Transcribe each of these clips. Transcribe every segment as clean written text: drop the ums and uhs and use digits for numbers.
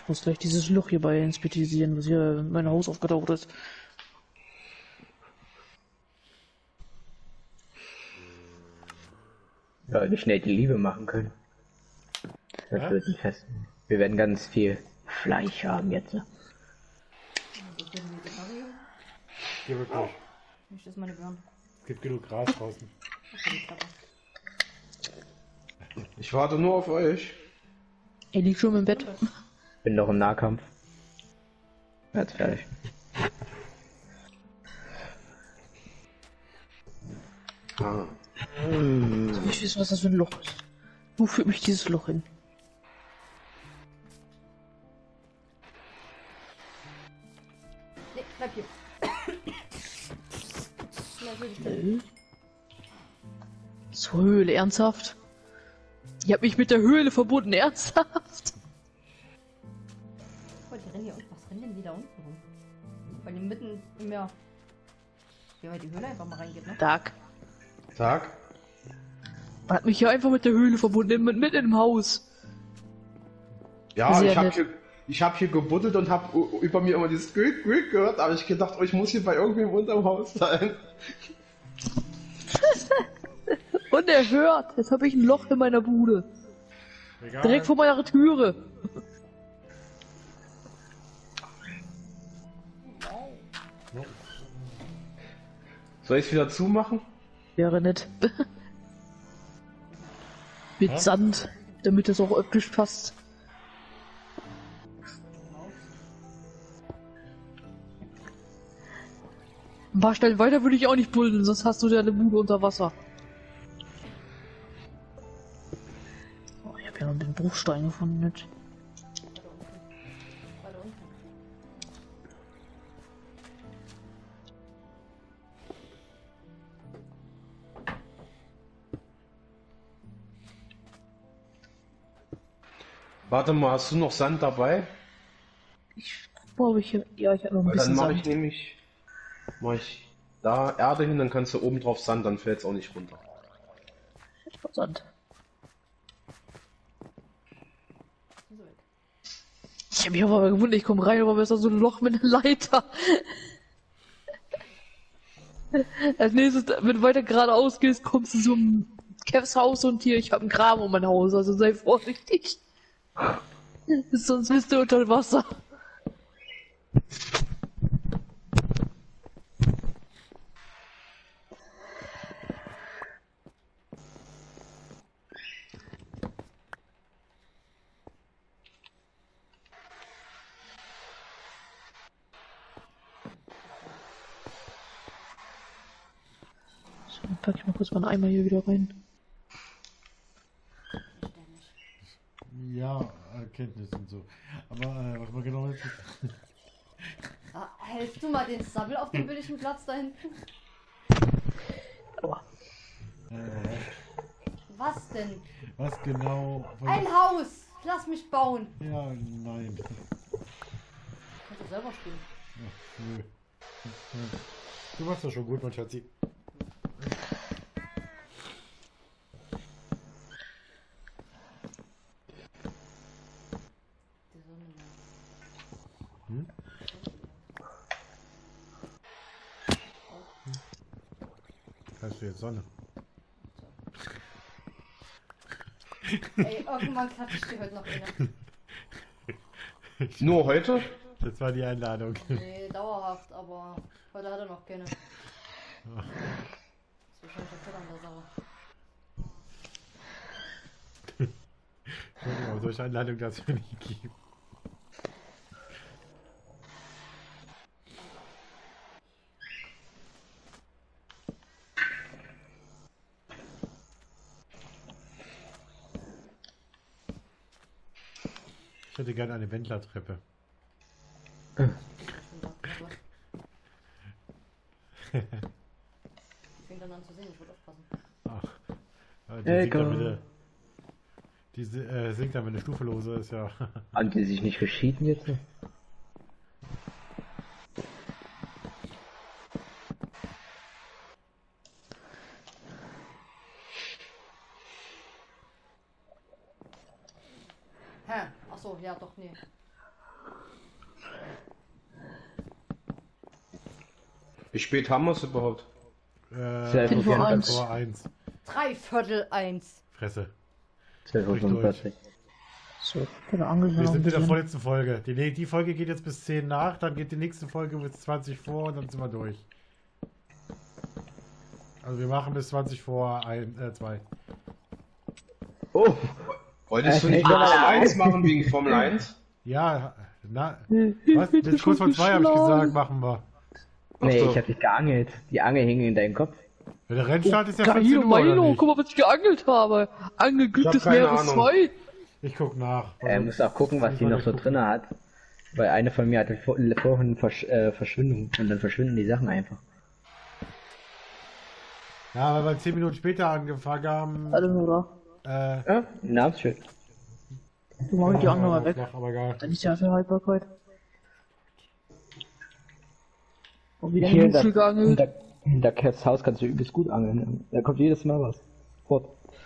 muss gleich dieses Loch hierbei inspizieren, was hier in meinem Haus aufgetaucht ist. Ja, wie schnell die Liebe machen können. Das wird nicht fest. Wir werden ganz viel Fleisch haben jetzt. Ne? Hier wirklich. Nicht, dass meine Birnen. Es gibt genug Gras draußen. Ich warte nur auf euch. Er liegt schon im Bett. Bin noch im Nahkampf. Jetzt fertig. Ah. Ich weiß, was das für ein Loch ist. Wo führt mich dieses Loch hin? Nee, bleib hier. Natürlich. Zur Höhle, ernsthaft? Ihr habt mich mit der Höhle verbunden, ernsthaft? Oh, die rennen hier unten. Was rennen denn die da unten rum? Weil die mitten im Meer. Wie weit die Höhle einfach mal reingeht, ne? Tag. Tag. Hat mich hier einfach mit der Höhle verbunden, mitten im Haus. Ja, Sehr ich hab hier gebuddelt und hab über mir immer dieses Gülk gehört, aber ich gedacht, oh, ich muss hier bei irgendwem unterm Haus sein. Und er hört, jetzt habe ich ein Loch in meiner Bude. Egal. Direkt vor meiner Türe. Soll ich es wieder zumachen? Wäre nett. Mit Ja? Sand, damit es auch optisch passt. Ein paar Stellen weiter würde ich auch nicht buddeln, sonst hast du deine Bude unter Wasser. Oh, ich habe ja noch den Bruchstein gefunden. Nicht? Weiter unten. Warte mal, hast du noch Sand dabei? Ich glaube, ich habe noch ein Weil bisschen dann mache Sand. ich nämlich da Erde hin, dann kannst du oben drauf Sand, dann fällt es auch nicht runter. Sand. So weg. Ich habe mich aber gewundert, ich komme rein, aber ist da so ein Loch mit einer Leiter. Als nächstes, wenn du weiter geradeaus gehst, kommst du zum Kevs Haus und hier, ich habe einen Graben um mein Haus, also sei vorsichtig. Sonst bist du unter Wasser. So, dann pack ich mal kurz meinen Eimer hier wieder rein. Ja, Erkenntnis und so. Aber was man genau jetzt. Ah, hältst du mal den Sabbel auf dem billigen Platz da hinten? Aua. Was denn? Was genau. Ein Haus! Lass mich bauen! Ja, nein. Kannst du selber spielen. Ja, nö. Du machst das schon gut, mein Schatzi. Die Sonne. Hm? Hast du jetzt Sonne? Ey, irgendwann klatsche ich dir heute noch inne. Nur heute? Das war die Einladung. Nee, dauerhaft, aber heute hat er noch keine. Das ist wahrscheinlich der Fehler an der Sache. Aber solche Einladung darf es mir nicht geben. Ich hätte gerne eine Wendlertreppe. Ich fing dann an zu singen, ich würde aufpassen. Ach, die singt dann, wenn singt dann, wenn eine Stufe lose ist, ja. Haben die sich nicht verschieden jetzt? Hä? Achso, ja doch, nee. Wie spät haben wir es überhaupt? 12:44 vor Uhr. eins. Vor 1. 1:45. Fresse. 12:45 Uhr. So, keine Angel. Wir sind in der vorletzten Folge. Die Folge geht jetzt bis 10 nach, dann geht die nächste Folge bis 20 vor und dann sind wir durch. Also wir machen bis 20 vor 2. Oh! Wolltest du nicht noch Formel 1 machen wegen Formel 1? Ja, was? Das kurz vor 2 habe ich gesagt, machen wir. Nee, Ach so. ich hab dich geangelt. Die Angel hing in deinem Kopf. Ja, der Rennstart ist ja 14 Geil, Uhr, oder Milo, nicht? guck mal, was ich geangelt habe. Angelglück hab des keine Meeres Ahnung. 2. Ich guck nach. Er muss auch gucken, was die noch so drin hat. Weil eine von mir hatte vorhin Verschwindung. Und dann verschwinden die Sachen einfach. Ja, weil wir 10 Minuten später angefangen haben. Warte mal, oder? Ja, Namensschild. Du machst die andere mal weg. Aber egal. Dann ist ja für Haltbarkeit. Und wieder Hier ein Muschel geangelt. hinter Kevs Haus kannst du übelst gut angeln. Da kommt jedes Mal was. Fort.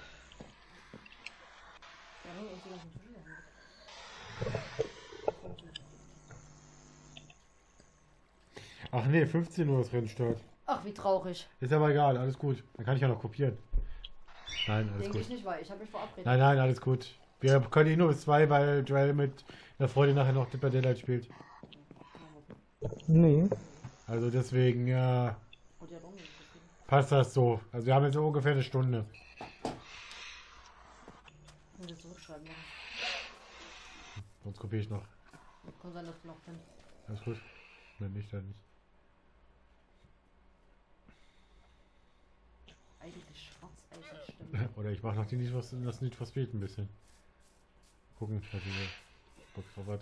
Ach nee, 15 Uhr ist Rennstart. Ach, wie traurig. Ist aber egal, alles gut. Dann kann ich ja noch kopieren. Nein, alles Denke ich gut. nicht, weil ich habe mich verabredet. Nein, alles gut. Wir können eh nur bis 2, weil Joel mit einer Freundin nachher noch Dipper Daylight spielt. Nee. Also deswegen Und die hat umgekehrt. passt das so. Also wir haben jetzt so ungefähr eine Stunde. Und wir zurückschreiben machen. Sonst kopiere ich noch. Kann sein, dass du noch bin. Alles gut. Wenn nicht, dann nicht. Eigentlich Schwarzeichenstimme. Oder ich mache noch das Need for Speed ein bisschen. Gucken, was ich Bock drauf hat.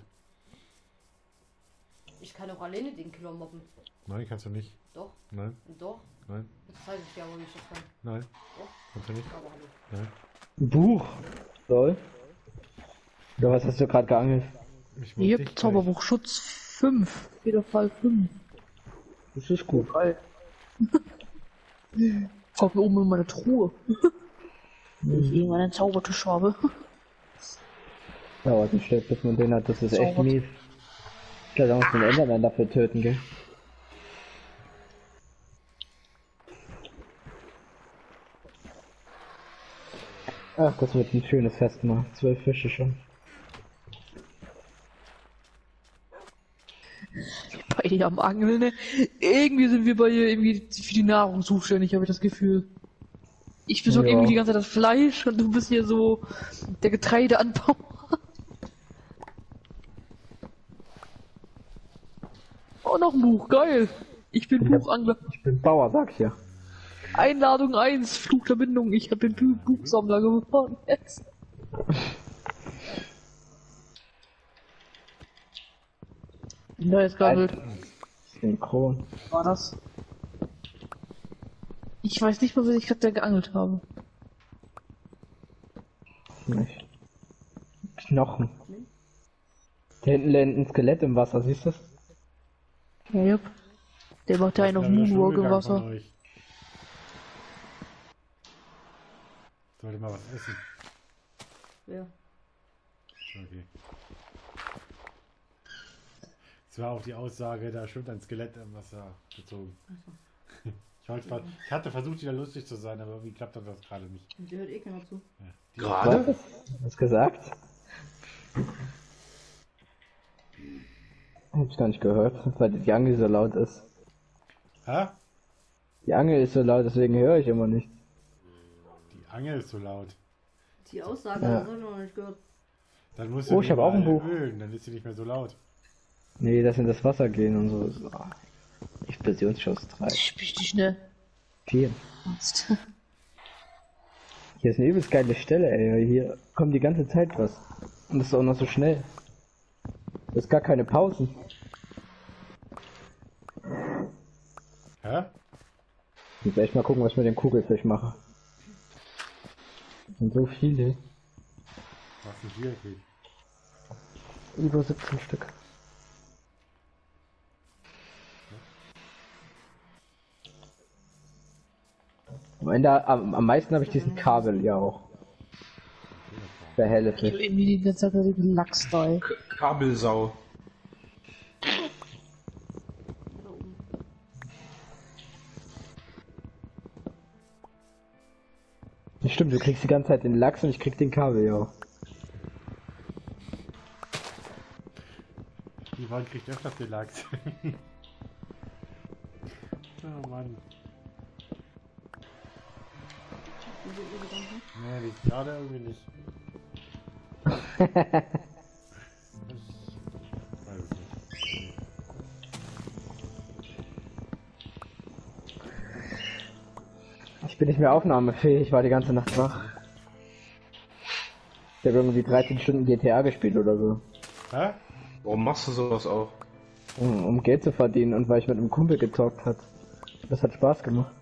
Ich kann auch alleine den Killer mobben. Nein, kannst du nicht. Doch, Nein, doch. nein, Jetzt zeige ich dir aber, wie ich das kann. nein. Doch. Kannst du nicht. Aber hallo. Nein. Buch. Soll. Oder was hast du gerade geangelt? Ich mach Hier, dich Zauberbuch Schutz 5. Jeder Fall 5. Das ist gut. Geil. Kommt mir oben in meine Truhe. Wenn ich irgendwann einen Zaubertisch habe. Dauert nicht schnell, bis man den hat. Das ist echt Zaubert. mies. Ich glaube, da muss man den Enderman dafür töten, gell? Ach, das wird ein schönes Fest mal. 12 Fische schon. Bei ihr am Angeln, ne? Irgendwie sind wir bei ihr irgendwie für die Nahrung zuständig, habe ich das Gefühl. Ich besorge Ja. irgendwie die ganze Zeit das Fleisch und du bist hier so der Getreideanbauer. Oh, noch ein Buch, geil. Ich bin Ja. Buchangler. Ich bin Bauer, sag ich ja. Einladung 1, Fluch der Bindung. Ich habe den Buchsammler geworden. Yes. Neues gehandelt. Synchron. War das? Ich weiß nicht mal, was ich gerade da geangelt habe. Nicht. Knochen. Da hinten lernt ein Skelett im Wasser, siehst du das? Ja, jupp. Der macht ja einen auf Moonwalk im Wasser. Sollte mal was essen. Ja. Okay. Das war auch die Aussage, da schwimmt ein Skelett im Wasser gezogen. Ich hatte versucht, wieder lustig zu sein, aber irgendwie klappt das gerade nicht. Und dir hört eh keiner zu. Ja. Gerade? Was gesagt? Hab's gar nicht gehört, weil die Angel so laut ist. Hä? Die Angel ist so laut, deswegen höre ich immer nicht. Die Angel ist so laut. Die Aussage, Ja. das habe ich noch nicht gehört. Dann musst Oh, du ich die hab auch ein mal Buch. erhöhen, dann ist sie nicht mehr so laut. Nee, das in das Wasser gehen und so. Oh. Explosionsschuss 3. Richtig, ne? 4. Hier ist eine übelst geile Stelle, ey. Hier kommt die ganze Zeit was. Und das ist auch noch so schnell. Das ist gar keine Pausen. Hä? Ich muss echt mal gucken, was ich mit dem Kugelfisch mache. Das sind so viele. Was ist hier? Okay. Über 17 Stück. Am meisten habe ich diesen Kabel ja auch. Der helle Fisch. Irgendwie die ganze Zeit den Lachs da. Kabelsau. Stimmt, du kriegst die ganze Zeit den Lachs und ich krieg den Kabeljau. Die Wand kriegt öfters den Lachs. Oh Mann. Nee, nicht gerade irgendwie nicht. Ich weiß es nicht. Ich bin nicht mehr aufnahmefähig, ich war die ganze Nacht wach. Ich habe irgendwie 13 Stunden GTA gespielt oder so. Hä? Warum machst du sowas auch? Um Geld zu verdienen und weil ich mit einem Kumpel gezockt hat. Das hat Spaß gemacht.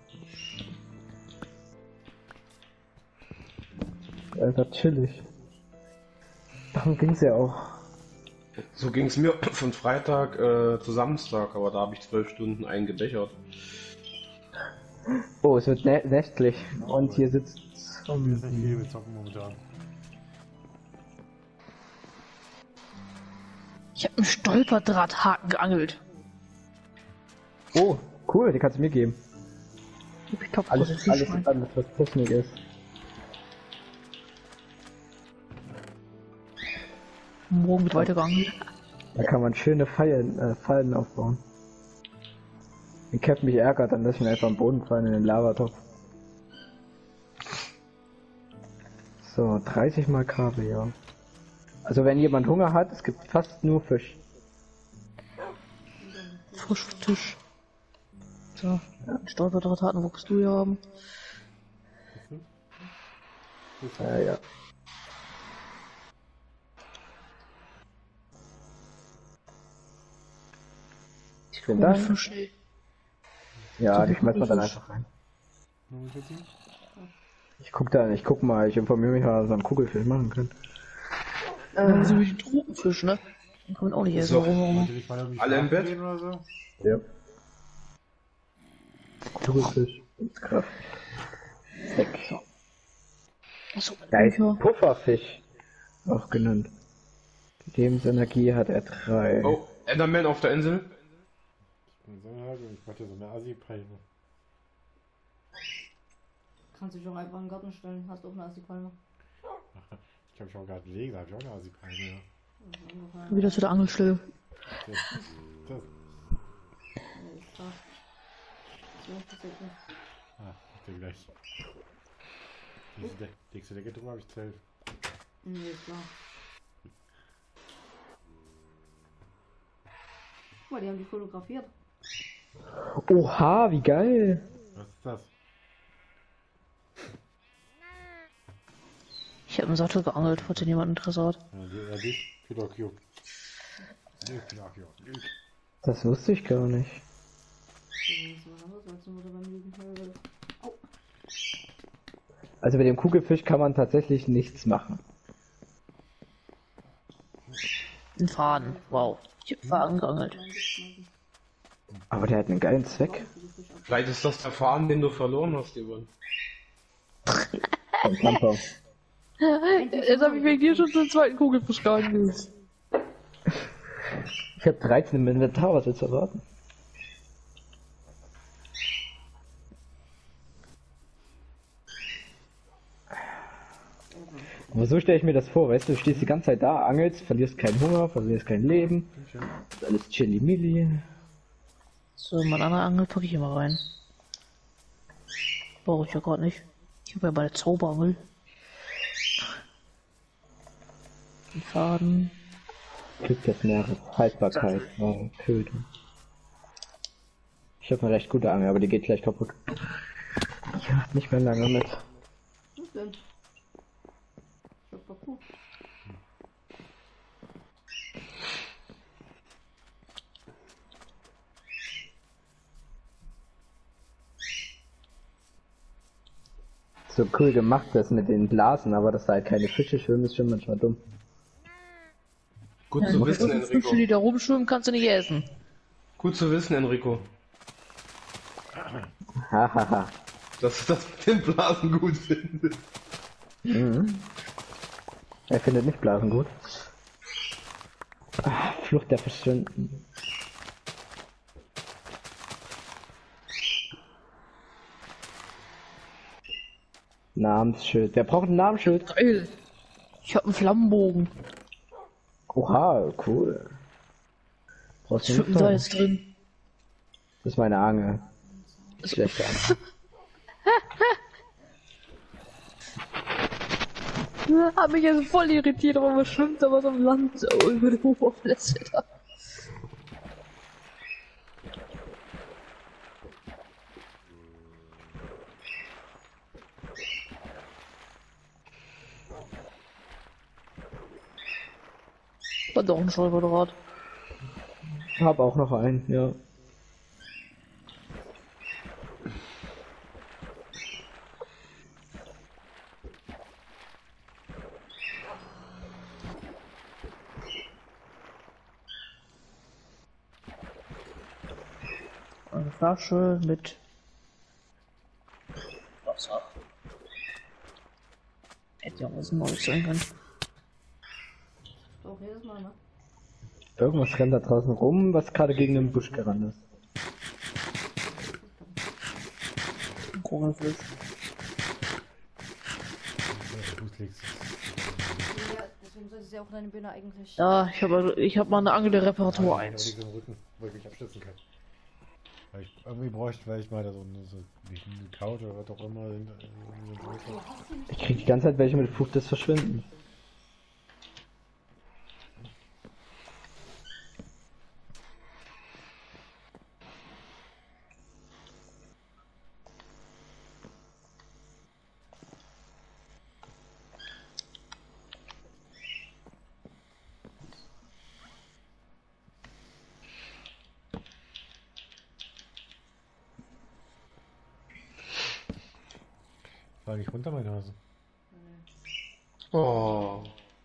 Einfach chillig. Darum ging's ja auch. So ging es mir von Freitag zu Samstag, aber da habe ich 12 Stunden eingebechert. Oh, es wird nächtlich. Und hier sitzt... Wir sind nicht viel, wir zocken momentan. Ich habe einen Stolperdrahthaken geangelt. Oh, cool, die kannst du mir geben. Ich glaub, Alles, das ist alles, Schwein. alles, was Technik ist. Morgen wird weiter geangelt. Da kann man schöne Fallen aufbauen. Wenn Cap mich ärgert, dann lass ich ihn einfach am Boden fallen in den Lavatopf. So, 30 mal Kabeljau. Also wenn jemand Hunger hat, es gibt fast nur Fisch. Frisch vom Tisch. So, einen Stolperdrahthaken willst du ja haben. Ja. Ich Vielen guck mit Dank. Fisch, ey. Ja, die schmeißt man dann Fisch. einfach rein. Nur mit Fisch? Ich guck mal, ich informiere mich mal, was man Kugelfisch machen kann. So wie den Tropenfisch, ne? Den kann man auch nicht essen. So. Warum? Wollt ihr nicht mal irgendwie Alle im schlafen Bett? gehen oder so? Ja. Kugelfisch. Kraft. Steak. Achso, Da ist Pufferfisch. Auch genannt. Lebensenergie hat er 3. Oh, Enderman auf der Insel. Ich mach dir so eine Assi-Palme. Kannst dich auch einfach in den Garten stellen, hast auch eine Assi-Palme. Ich hab schon gerade gelegen, da hab ich auch eine Assi-Palme. Ja. Wieder zu der Angelstelle. Das, das, Nee, ist klar. So, das ist nicht. ich dir gleich. Nächste Decke drüber habe ich 12. Nee, ist klar. Guck mal, die haben die fotografiert. Oha, wie geil. Was ist das? Ich habe einen Sattel geangelt, falls jemand Interesse hat. Ja, dich? Pinocchio. Nee, Pinocchio. Das wusste ich gar nicht. Oh, Also mit dem Kugelfisch kann man tatsächlich nichts machen. Ein Faden. Wow. Ich hab Faden geangelt. Aber der hat einen geilen Zweck. Vielleicht ist das der Faden, den du verloren hast, Yvonne. Ein Tampon. Jetzt habe ich wegen dir schon den zweiten Kugelfisch geangelt. Ich habe 13 im Inventar, was willst du erwarten? Aber so stelle ich mir das vor, weißt du, du stehst die ganze Zeit da, angelst, verlierst keinen Hunger, verlierst kein Leben, ist alles chili-mili. So, mein anderer Angel packe ich immer rein. Brauche ich ja gerade nicht. Ich habe ja bei der Zauberangel. Den Faden. Kriegt jetzt mehr Haltbarkeit, Töten. Ich habe eine recht gute Angel, aber die geht gleich kaputt. Ja, nicht mehr lange mit. was denn? Das war cool. So cool gemacht das mit den Blasen, aber dass da halt keine Fische schwimmen, ist schon manchmal dumm. Gut zu wissen, Die Enrico. Fische, die da rumschwimmen, kannst du nicht essen. Gut zu wissen, Enrico. Hahaha. Dass du das mit den Blasen gut findest. Mhm. Er findet nicht Blasen gut. Ah, Flucht der Verschwinden. Namensschild. Wer braucht ein Namensschild? Geil. Ich hab einen Flammenbogen. Oha, cool. Brauchst du Schwippen nicht da teuer. jetzt drin. Das ist meine Angel. Schlechte Angel. Hab mich jetzt voll irritiert, aber was schwimmt da was am Land so über die Oberfläche da. War doch ein Stolperdraht. Hab auch noch einen, ja. Eine Flasche mit Wasser. Hätte ja auch was Neues sein können. Doch, jedes Mal, ne? Irgendwas rennt da draußen rum, was gerade gegen den Busch gerannt ist. Kugelfisch. Ja, deswegen sollte sie auch deine Bühne eigentlich. Ja, ich hab mal eine Angel der Reparatur 1. Im Rücken, wo ich mich abstützen kann. Weil ich irgendwie bräuchte, weil ich mal da so eine Couch oder was auch immer. Ich krieg die ganze Zeit welche mit Fluch des Verschwinden. Fall nicht runter, meine Hase. Oh.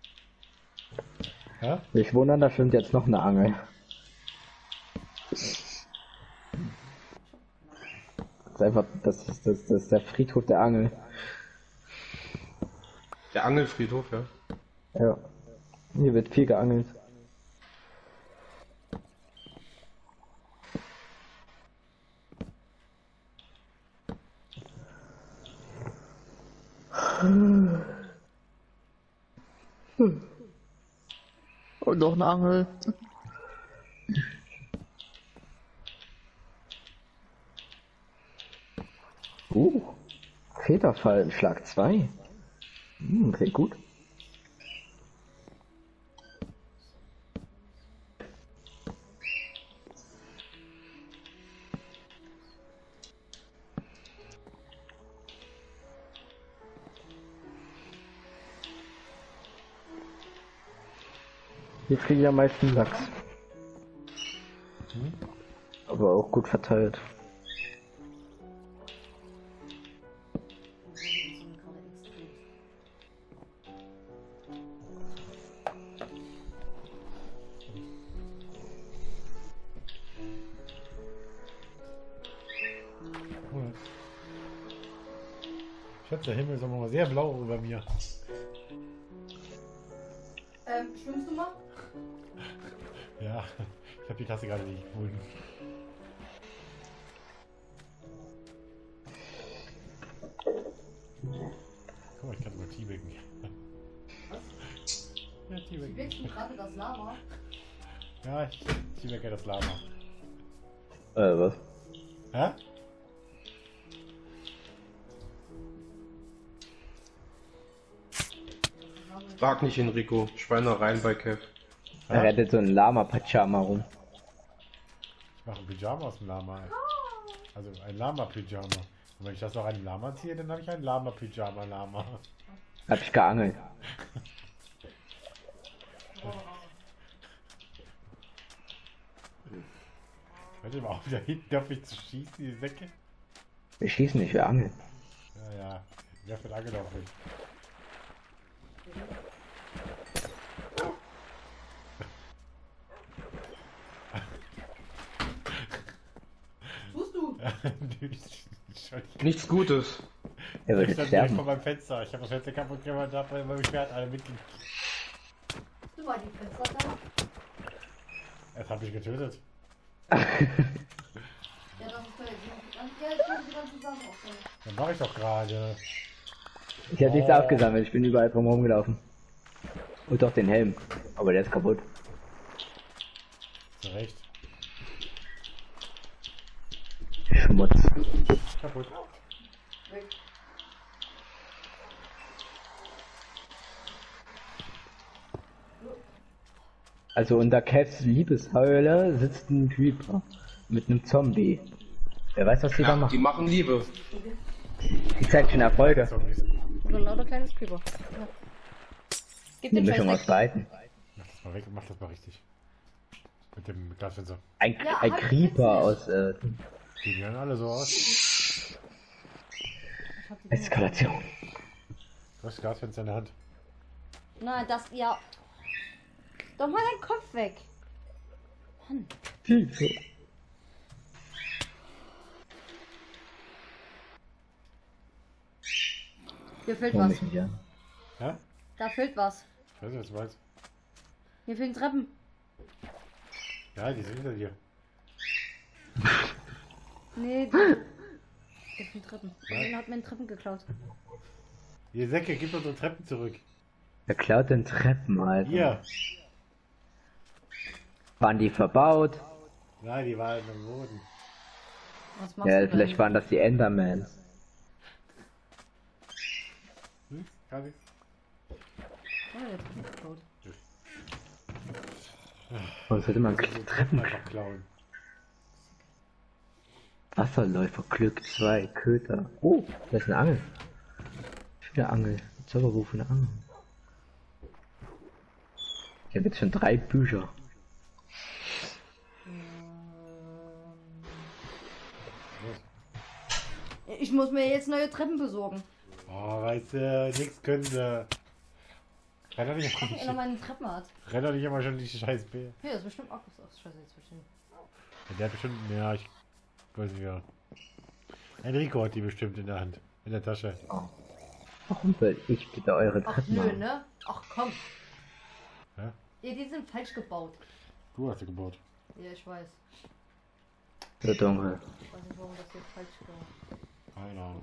Ja? Ich wundere, da schwimmt jetzt noch eine Angel. Das ist einfach, das ist der Friedhof der Angel. Der Angelfriedhof, ja. Ja. Hier wird viel geangelt. Und noch eine Angel. Federfall, Schlag 2. Klingt gut. Hier kriege ich am meisten Lachs. Aber auch gut verteilt. Schatz, der Himmel ist aber mal sehr blau über mir. Schwimmst du mal? Ja, ich habe die Tasse gerade nicht gefunden. Guck mal, ich kann sogar Teabacken. Ja, Wie Teabacken. wächst du gerade das Lava? Ja, ich Teabagge das Lama. Was? Hä? Frag nicht Enrico. Schweinereien bei Kev. Er rettet so ein Lama-Pajama rum. Ich mache ein Pyjama aus dem Lama. Also ein Lama-Pyjama. Und wenn ich das auch einem Lama ziehe, dann habe ich ein Lama-Pyjama-Lama. Hab ich geangelt. Hört ihr mal auf, da hinten auf mich zu schießen, die Säcke? Wir schießen nicht, wir angeln. Ja, ja. Wer wird angelaufen? Tust du? Nichts Gutes. Er Ich würde stand direkt sterben. vor meinem Fenster. Ich habe das Fenster kaputt gemacht, da weil mein Schwert alle mitging. Du war die Fenster da? Das hat mich getötet. Ja, das ist toll. Ja, ich würde die ganze Sache aufstellen. Dann mache ich doch gerade. Ich habe nichts aufgesammelt, ich bin überall drum rumgelaufen. Und doch den Helm. Aber der ist kaputt. Zu Recht. Schmutz. Kaputt. Also unter Cavs Liebesheule sitzt ein Creeper mit einem Zombie. Wer weiß, was die da Ja, die machen. machen Liebe. Die zeigt schon Erfolge. Zombies. Oder ein lauter kleines Creeper. Ja. Gib Eine den Mischung Scheiß aus weg. beiden. Mach das mal weg, mach das mal richtig. Mit dem Glasfenster. Ein Ja, Creeper halt aus Die sehen alle so aus. Ich hab die Eskalation. Du hast das Glasfenster in der Hand. Nein, das, ja. Doch mal deinen Kopf weg. Mann. Hier fehlt Komm was. mich nicht an. Ja? Da fehlt was. Ich weiß nicht, was du meinst. Hier fehlen Treppen. Ja, die sind hinter dir. Nee, hier fehlen Treppen. Irgendjemand hat mir Treppen geklaut. Ihr Säcke, gib unsere Treppen zurück. Wer klaut denn Treppen, Alter? Hier. Waren die verbaut? Nein, die waren am Boden. Was machst Ja, du vielleicht denn? waren das die Endermans. Hm? Gar nichts. Oh, der Treppen geklaut. Warum sollte man Also Treppen einfach klauen. Wasserläufer, Glück 2, Köter. Oh, da ist eine Angel. Wieder Angel. Zauberruf eine Angel. Ich habe jetzt schon 3 Bücher. Ich muss mir jetzt neue Treppen besorgen. Oh, weißt du, nichts können sie. Renn doch nicht Guck, immer, einer meine Treppen hat. renn doch nicht immer schon die scheiß B. Hier, das ist bestimmt auch was. Ach, scheiße, jetzt bestimmt. Der hat bestimmt, ja, ich weiß nicht wer. Enrico hat die bestimmt in der Hand, in der Tasche. Warum soll ich bitte eure Ach Treppen nö, haben? ne? Ach komm. Ja? Ja, die sind falsch gebaut. Du hast sie gebaut. Ja, ich weiß. So dunkel. Ich weiß nicht, warum das hier falsch gebaut. Keine Ahnung.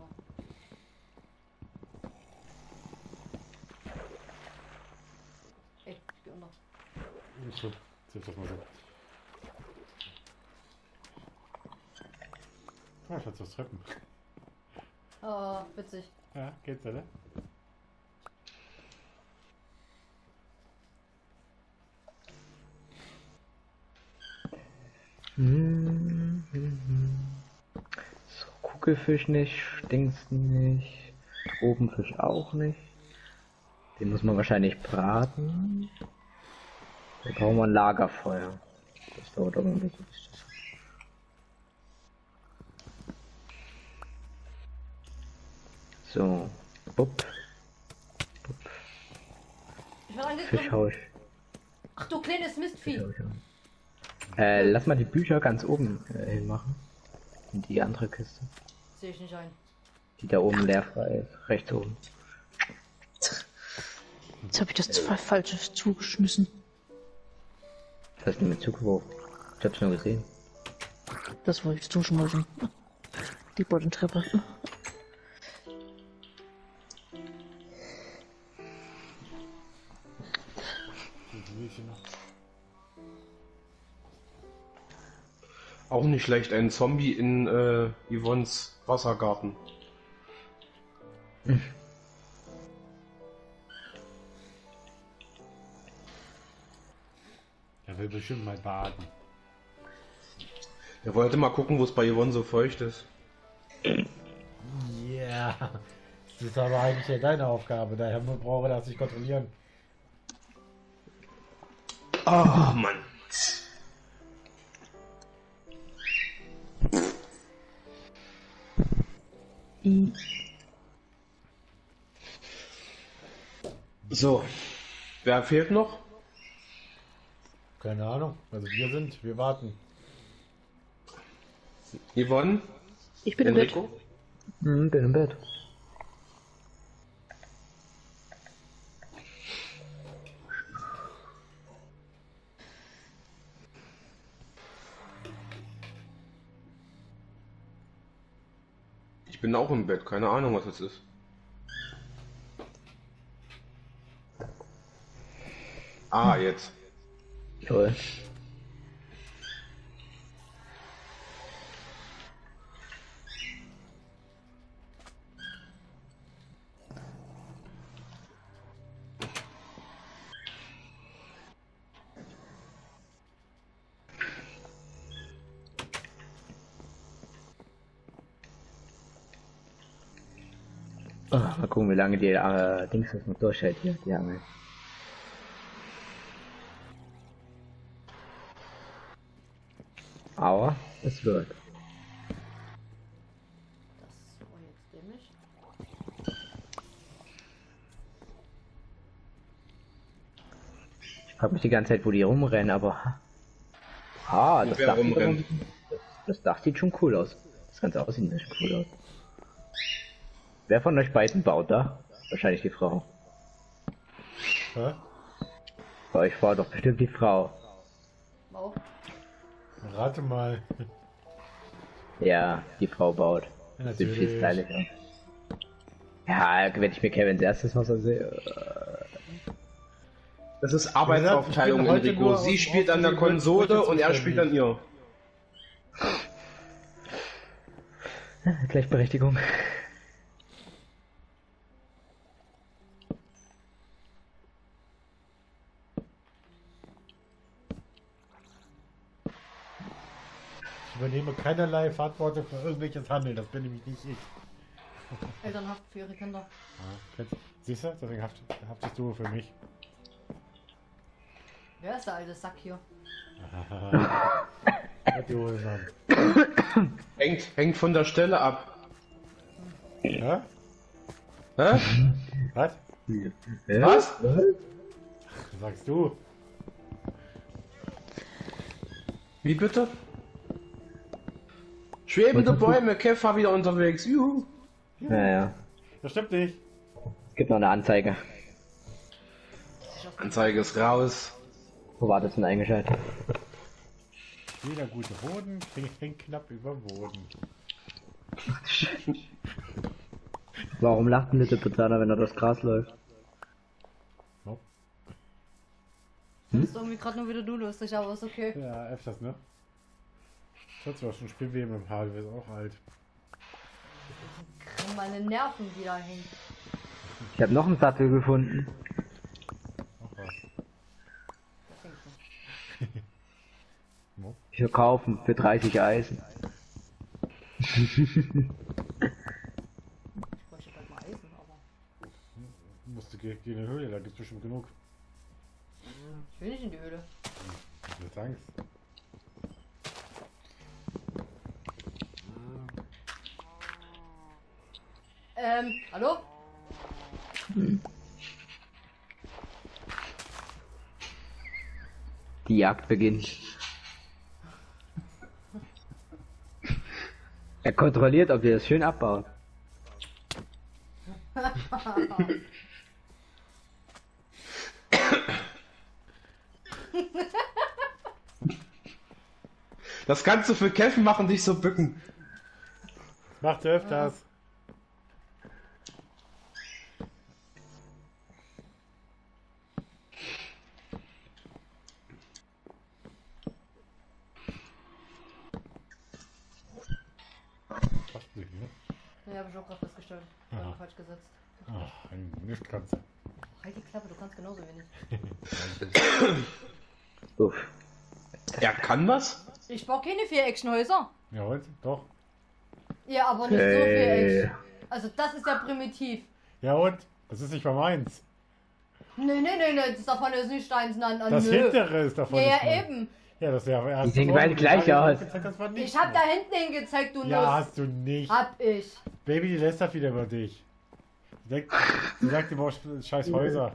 Ey, ich geh unter. Ist gut. Setz das mal so. Ah, ich hatte das Treppen. Oh, witzig. Ja, geht's, oder? So, Kugelfisch nicht, Stinks nicht, Tropenfisch auch nicht. Den muss man wahrscheinlich braten. Da brauchen wir ein Lagerfeuer. Das dauert aber ein bisschen. So, bupp, Ich werde Fisch angegriffen. hau ich. Ach du kleines Mistvieh. Fisch hau ich an. Lass mal die Bücher ganz oben hinmachen. In die andere Kiste. Sehe ich nicht ein. Die da oben leer frei ist. Rechts oben. Jetzt habe ich das zwei Falsches zugeschmissen. Was hast du mir zugeworfen? Ich hab's nur gesehen. Das wollte ich zuschmeißen. Die Bodentreppe. Die Milch noch. Auch nicht schlecht, ein Zombie in Yvonnes Wassergarten. Der will bestimmt mal baden. Er wollte mal gucken, wo es bei Yvonne so feucht ist. Ja, das ist aber eigentlich ja deine Aufgabe, daher brauche ich das nicht kontrollieren. Oh Mann. So, wer fehlt noch? Keine Ahnung, also wir warten. Yvonne? Ich bin im Bett. Enrico? Bin im Bett. Ich bin auch im Bett, keine Ahnung, was das ist. Ah, jetzt. Toll. Mal gucken, wie lange die Dings das noch durchhält hier, die Angel. Aber es wird. Das war jetzt dämlich. Ich frage mich die ganze Zeit, wo die rumrennen, aber... Ah, das wer Dach, sieht rumrennt? aber- das Dach sieht schon cool aus. Das Ganze aussieht nicht cool aus. Wer von euch beiden baut da? Wahrscheinlich die Frau. Hä? Bei euch war doch bestimmt die Frau. Wow. Rate mal. Ja, die Frau baut. Ja, Sieht viel natürlich. stylisch aus. Ja, wenn ich mir Kevins erstes Haus ansehe. Das ist Arbeitsaufteilung, Ich bin heute Enrico. nur Sie aus- spielt an der aus- Konsole und er spielt an ihr. Gleichberechtigung. Ich übernehme keinerlei Verantwortung für irgendwelches Handeln, das bin nämlich nicht ich. Elternhaft für ihre Kinder. Siehst du? Deswegen haftest du für mich. Wer ist der alte Sack hier? Die Hohlmann. Hängt von der Stelle ab. Hä? Hä? Was? Was? Was sagst du? Wie bitte? Schwebende Bäume, Kev war wieder unterwegs. Juhu. Naja, Das stimmt nicht. es gibt noch eine Anzeige. Anzeige ist raus. Wo war das denn eingeschaltet? Jeder gute Boden hängt knapp über Boden. Warum lacht ein Lilliputaner, wenn er durchs Gras läuft? Das ist irgendwie gerade nur wieder du lustig, aber ist okay. Ja, öfters, ne? Sonst war schon Spielweben im Haar, du bist auch alt. Und meine Nerven wieder hängen. Ich habe noch einen Sattel gefunden. Auch was. Das hängt nicht. Ich verkaufen für 30 Eisen. Ich bräuchte bald mal Eisen, aber Musst du gehen in die Höhle, da gibt's bestimmt genug. ich will nicht in die Höhle. Mit Angst. Hallo? Die Jagd beginnt. Er kontrolliert, ob ihr das schön abbaut. Das kannst du für Kev machen, dich so bücken. Macht öfters. Passt nicht, ne? Ne, habe ich auch gerade festgestellt. Ich habe falsch gesetzt. Ach, ein Nistkranzer. Halt die Klappe, du kannst genauso wenig. Uff. Er kann was? Ich baue keine Viereckchenhäuser. Ja, und? Doch. Ja, aber nicht so viereckig. Also das ist ja primitiv. Ja, und? Das ist nicht mal meins. Nee, das davon ist nicht eins, nein, Das nö. hintere ist davon. Ja, nicht ja, meins. eben. Ja, das wäre erst. Die sehen beide gleich aus. Das war nicht Ich hab da meins. hinten hingezeigt, du Ja, Nuss. hast du nicht. Hab ich. Baby, die lästert wieder über dich. Sie sagt, du brauchst scheiß Häuser.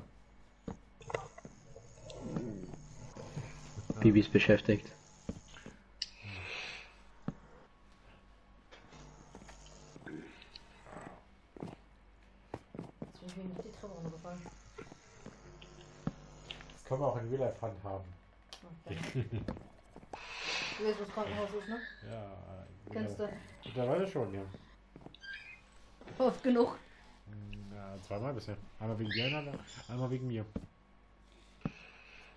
Bibi ist beschäftigt. Jetzt bin ich mir nicht die Treppe runtergefallen. Das kann man auch in Real Life handhaben. Okay. Du weißt, was Krankenhaus ist, ne? Ja. Kennst du? Mittlerweile schon, ja. Oft genug. Ja, zweimal bisher. Einmal wegen dir, einmal wegen mir.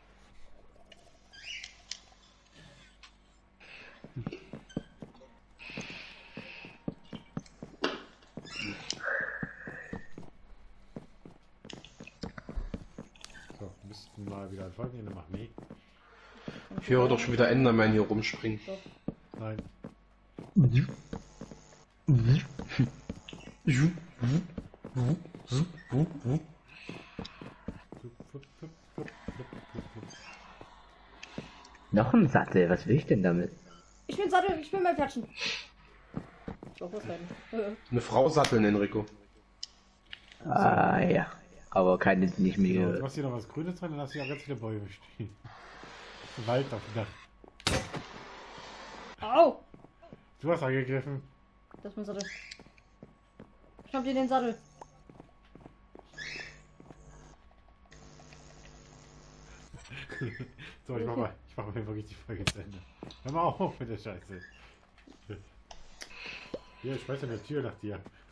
nächsten Mal wieder ein Folgenende machen? Nee. Ich höre doch schon wieder Enderman hier rumspringen. Nein. Noch ein Sattel, was will ich denn damit? Ich bin Sattel, ich bin beim Klatschen. So, was denn? Eine Frau satteln, Enrico. Ah ja, aber keine, die nicht Ja, du mehr. machst hier noch was Grünes rein, dann hast du ja ganz viele Bäume stehen. Wald auf dem Dach. Au! Du hast angegriffen. Das ist mein Sattel. Schnapp dir den Sattel. So, ich mach mal wirklich die Folge zu Ende. Hör mal auf mit der Scheiße. Hier, ich schmeiß eine Tür nach dir.